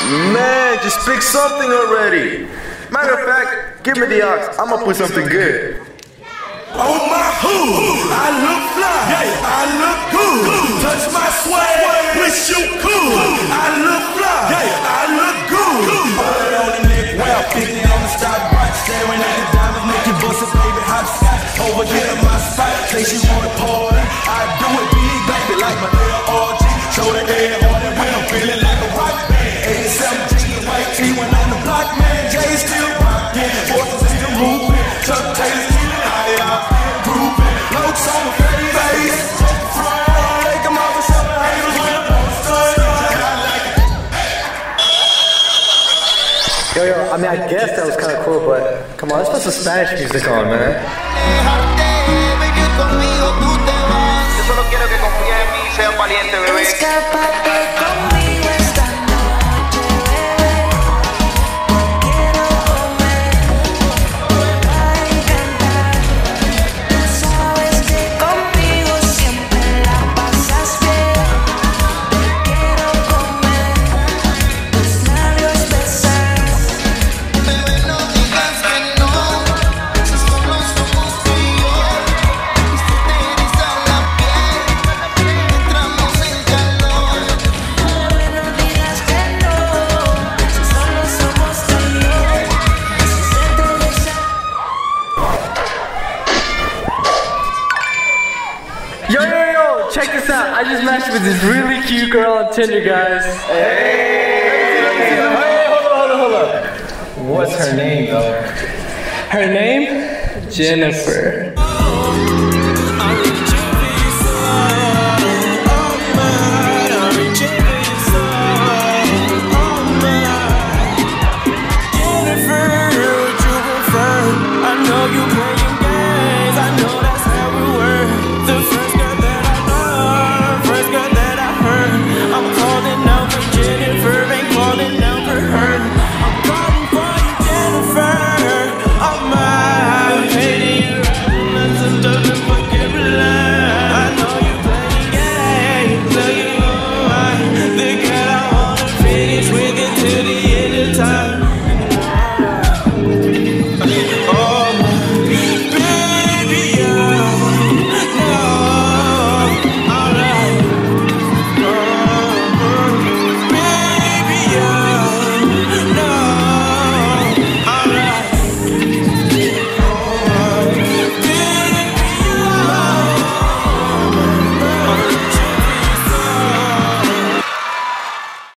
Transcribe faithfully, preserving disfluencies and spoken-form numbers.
Man, just pick something already. Matter of fact, give me the ox. I'm gonna put something good. Oh my who, I look fly, I look good. Touch my swag, wish you could. I look fly, I look good. Put on the neck, well, fifty on the stopwatch, staring at the diamonds, making bustin', baby, hot spot. Over here in my spot, say she wanna party. I do it big, baby, like my L R G. Show the air on it when I'm feeling like a rock band. eighty-seven G, the white tee went on the block, man. Jay still rockin', forces still moving. Chuck Taylor still high out, grooving. Lokes on the face, take them off and show the haters when I'm on stage. Yo, yo, I mean, I guess that was kind of cool, but come on, let's put some Spanish music on, man. Yo solo quiero que confíes en mí y seas valiente, bebé. Escápate conmigo esta noche, bebé. Quiero comer, te va a encantar. Tú sabes que conmigo siempre la pasas bien. Te quiero comer, tus labios besar. Bebé, no digas que no, si solo somos tú y yo. Y si te eriza la piel, entramos en calor. Bebé, no digas que no, si solo somos tú y yo. Y si se te eriza. Yo, yo, yo, check this out. I just matched with this really cute girl on Tinder, guys. Hey! Hey, hold on, hold on, hold on. What's her name, though? Her name? Jennifer.